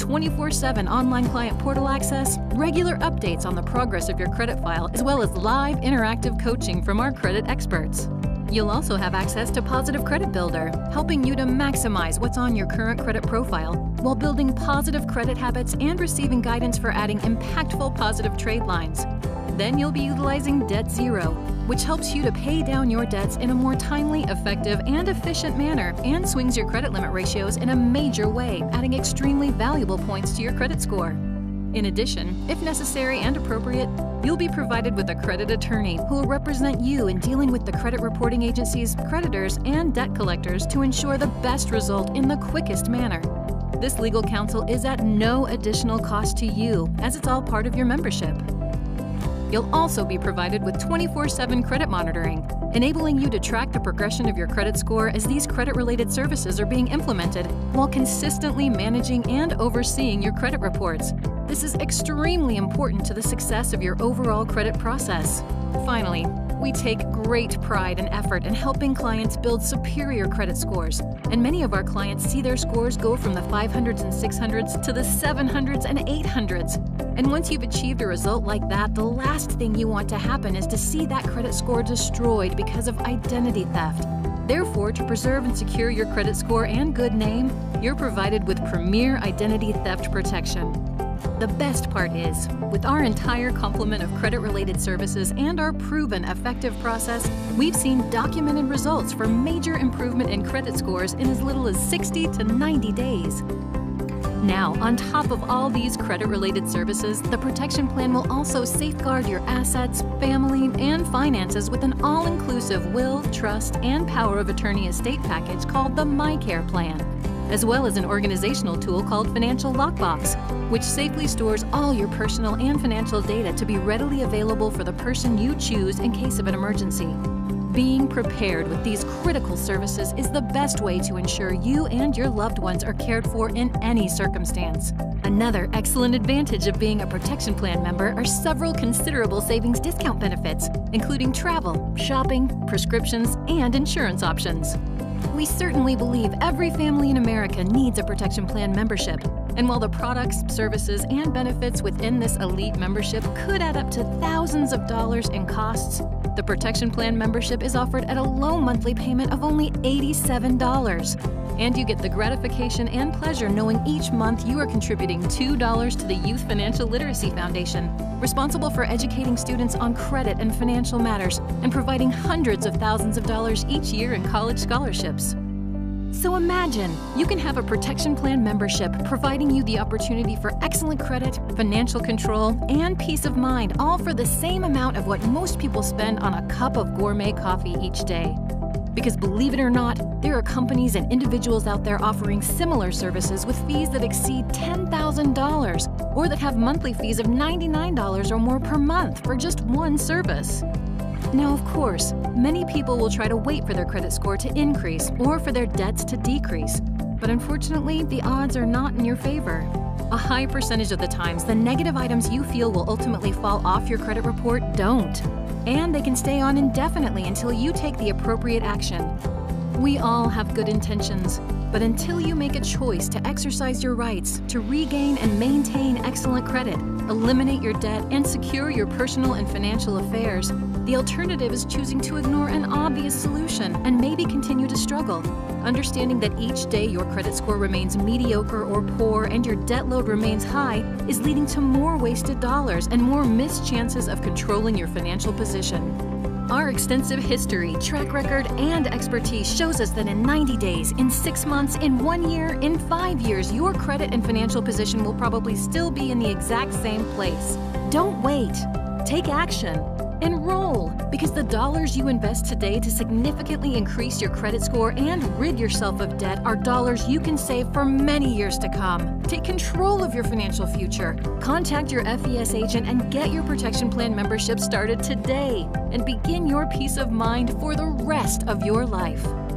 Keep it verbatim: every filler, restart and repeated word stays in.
twenty-four seven online client portal access, regular updates on the progress of your credit file, as well as live interactive coaching from our credit experts. You'll also have access to Positive Credit Builder, helping you to maximize what's on your current credit profile while building positive credit habits and receiving guidance for adding impactful positive trade lines. Then you'll be utilizing Debt Zero, which helps you to pay down your debts in a more timely, effective, and efficient manner and swings your credit limit ratios in a major way, adding extremely valuable points to your credit score. In addition, if necessary and appropriate, you'll be provided with a credit attorney who will represent you in dealing with the credit reporting agencies, creditors, and debt collectors to ensure the best result in the quickest manner. This legal counsel is at no additional cost to you, as it's all part of your membership. You'll also be provided with twenty-four seven credit monitoring, enabling you to track the progression of your credit score as these credit-related services are being implemented, while consistently managing and overseeing your credit reports. This is extremely important to the success of your overall credit process. Finally, we take great pride and effort in helping clients build superior credit scores, and many of our clients see their scores go from the five hundreds and six hundreds to the seven hundreds and eight hundreds. And once you've achieved a result like that, the last thing you want to happen is to see that credit score destroyed because of identity theft. Therefore, to preserve and secure your credit score and good name, you're provided with premier identity theft protection. The best part is, with our entire complement of credit-related services and our proven effective process, we've seen documented results for major improvement in credit scores in as little as sixty to ninety days. Now, on top of all these credit-related services, the Protection Plan will also safeguard your assets, family, and finances with an all-inclusive will, trust, and power of attorney estate package called the MyCare Plan, as well as an organizational tool called Financial Lockbox, which safely stores all your personal and financial data to be readily available for the person you choose in case of an emergency. Being prepared with these critical services is the best way to ensure you and your loved ones are cared for in any circumstance. Another excellent advantage of being a Protection Plan member are several considerable savings discount benefits, including travel, shopping, prescriptions, and insurance options. We certainly believe every family in America needs a Protection Plan membership. And while the products, services, and benefits within this elite membership could add up to thousands of dollars in costs, the Protection Plan membership is offered at a low monthly payment of only eighty-seven dollars. And you get the gratification and pleasure knowing each month you are contributing two dollars to the Youth Financial Literacy Foundation, responsible for educating students on credit and financial matters and providing hundreds of thousands of dollars each year in college scholarships. So imagine, you can have a Protection Plan membership providing you the opportunity for excellent credit, financial control, and peace of mind, all for the same amount of what most people spend on a cup of gourmet coffee each day. Because believe it or not, there are companies and individuals out there offering similar services with fees that exceed ten thousand dollars or that have monthly fees of ninety-nine dollars or more per month for just one service. Now, of course, many people will try to wait for their credit score to increase or for their debts to decrease. But unfortunately, the odds are not in your favor. A high percentage of the times, the negative items you feel will ultimately fall off your credit report don't. And they can stay on indefinitely until you take the appropriate action. We all have good intentions, but until you make a choice to exercise your rights, to regain and maintain excellent credit, eliminate your debt, and secure your personal and financial affairs, the alternative is choosing to ignore an obvious solution and maybe continue to struggle. Understanding that each day your credit score remains mediocre or poor and your debt load remains high is leading to more wasted dollars and more missed chances of controlling your financial position. Our extensive history, track record, and expertise shows us that in ninety days, in six months, in one year, in five years, your credit and financial position will probably still be in the exact same place. Don't wait. Take action. Enroll, because the dollars you invest today to significantly increase your credit score and rid yourself of debt are dollars you can save for many years to come. Take control of your financial future. Contact your F E S agent and get your Protection Plan membership started today and begin your peace of mind for the rest of your life.